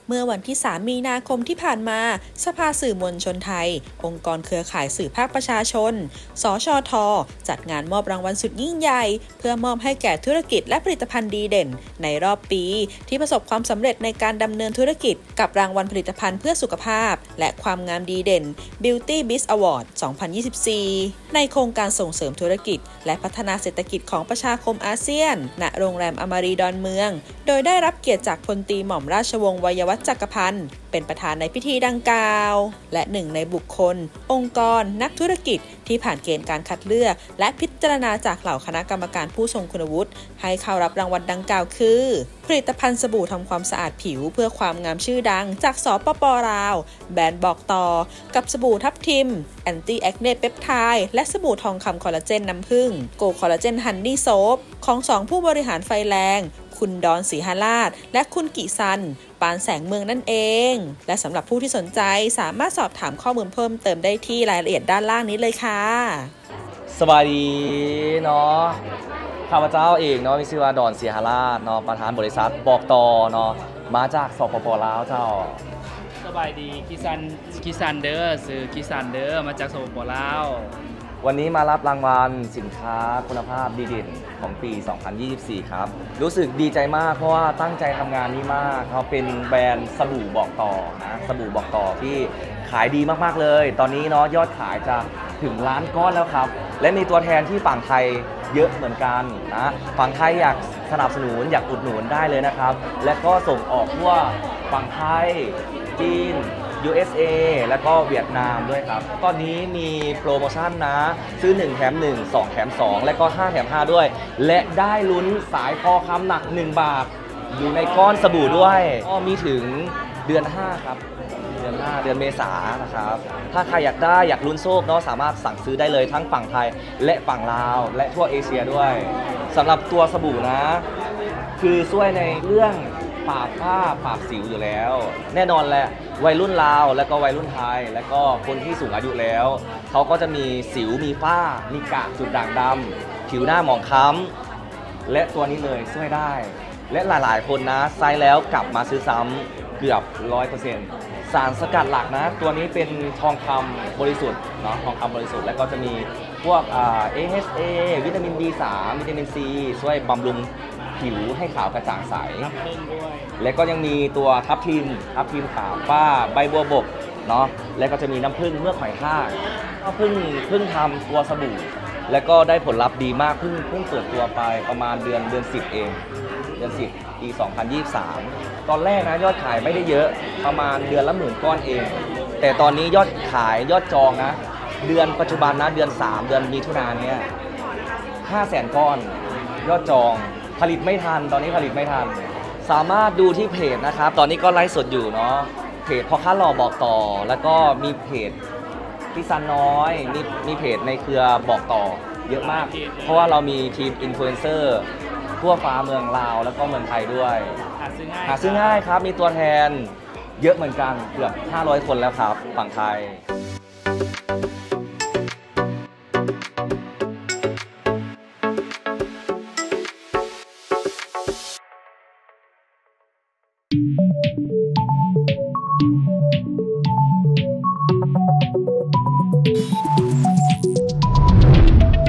เมื่อวันที่ 3 มีนาคมที่ผ่านมาสภาสื่อมวลชนไทยองค์กรเครือข่ายสื่อภาคประชาชนสชท.จัดงานมอบรางวัลสุดยิ่งใหญ่เพื่อมอบให้แก่ธุรกิจและผลิตภัณฑ์ดีเด่นในรอบปีที่ประสบความสำเร็จในการดำเนินธุรกิจกับรางวัลผลิตภัณฑ์เพื่อสุขภาพและความงามดีเด่น Beauty Biz Award 2024 ในโครงการส่งเสริมธุรกิจและพัฒนาเศรษฐกิจของประชาคมอาเซียนณโรงแรมอมรีดอนเมืองโดยได้รับเกียรติจากพลตรีหม่อมราชวงศ์วัยวัฒน์จักรพันธ์เป็นประธานในพิธีดังกล่าวและหนึ่งในบุคคลองค์กรนักธุรกิจที่ผ่านเกณฑ์การคัดเลือกและพิจารณาจากเหล่าคณะกรรมการผู้ทรงคุณวุฒิให้เข้ารับรางวัลดังกล่าวคือผลิตภัณฑ์สบู่ทำความสะอาดผิวเพื่อความงามชื่อดังจากสปป.ลาวแบรนด์บอกต่อกับสบู่ทับทิมแอนตี้แอคเนเปปไทด์และสบู่ทองคำคอลลาเจนน้ำผึ้งโกคอลลาเจนฮันนี่โซฟของ2ผู้บริหารไฟแรงคุณดอนศรีหราชและคุณกิซันปานแสงเมืองนั่นเองและสำหรับผู้ที่สนใจสามารถสอบถามข้อมูลเพิ่มเติมได้ที่รายละเอียดด้านล่างนี้เลยค่ะสวัสดีเนาะข้าพเจ้าเองเนาะมีชื่อว่าดอนศรีหราชเนาะประธานบริษัทบอกต่อเนาะมาจากสปป.ลาวเจ้าสบายดีกิซันเดอร์ซื้อกิซันเดอร์มาจากสปป.ลาววันนี้มารับรางวัลสินค้าคุณภาพดีเด่นของปี 2024 ครับรู้สึกดีใจมากเพราะว่าตั้งใจทำงานนี้มากเขาเป็นแบรนด์สบู่บอกต่อนะสบู่บอกต่อที่ขายดีมากๆเลยตอนนี้เนาะยอดขายจะถึงล้านก้อนแล้วครับและมีตัวแทนที่ฝั่งไทยเยอะเหมือนกันนะฝั่งไทยอยากสนับสนุนอยากอุดหนุนได้เลยนะครับและก็ส่งออกทั่วฝั่งไทยจีนUSA แล้วก็เวียดนามด้วยครับตอนนี้มีโปรโมชั่นนะซื้อ1แถม1 2แถม2และก็5แถม5ด้วยและได้ลุ้นสายคอคำหนัก1 บาทอยู่ในก้อนสบู่ด้วยก็มีถึงเดือน5ครับเดือนเมษายนนะครับถ้าใครอยากได้อยากลุ้นโชคเนาะสามารถสั่งซื้อได้เลยทั้งฝั่งไทยและฝั่งลาวและทั่วเอเชียด้วยสำหรับตัวสบู่นะคือช่วยในเรื่องปราบฝ้าปราบสิวอยู่แล้วแน่นอนแหละวัยรุ่นลาวแล้วก็วัยรุ่นไทยแล้วก็คนที่สูงอายุแล้วเขาก็จะมีสิวมีฝ้ามีกระจุดด่างดำผิวหน้าหมองคล้ำและตัวนี้เลยช่วยได้และหลายๆคนนะใช้แล้วกลับมาซื้อซ้ำเกือบ 100% สารสกัดหลักนะตัวนี้เป็นทองคำบริสุทธิ์เนาะทองคำบริสุทธิ์แล้วก็จะมีพวกAHA วิตามิน B3 วิตามิน C ช่วยบำรุงผิวให้ขาวกระจ่างใสและก็ยังมีตัวทับทิมขาวฝ้าใบบัวบกเนาะและก็จะมีน้ำผึ้งเมือกหอยทากก็เพิ่งทำตัวสบู่และก็ได้ผลลัพธ์ดีมากเพิ่งเปิดตัวไปประมาณเดือน 10เองเดือน 10 ปี 2023ตอนแรกนะยอดขายไม่ได้เยอะประมาณเดือนละ10,000 ก้อนเองแต่ตอนนี้ยอดขายยอดจองนะเดือนปัจจุบันนะเดือน3เดือนมิถุนายนเนี่ย500,000 ก้อนยอดจองผลิตไม่ทันตอนนี้ผลิตไม่ทันสามารถดูที่เพจนะครับตอนนี้ก็ไลฟ์สดอยู่เนาะเพจพ่อค้าหล่อบอกต่อแล้วก็มีเพจพี่ซันน้อยมีเพจในเครือบอกต่อเยอะมากเพราะว่าเรามีทีมอินฟลูเอนเซอร์ทั่วฟ้าเมืองลาวแล้วก็เมืองไทยด้วยหาซื้อง่ายครับมีตัวแทนเยอะเหมือนกันเกือบ500 คนแล้วครับฝั่งไทย Thank you.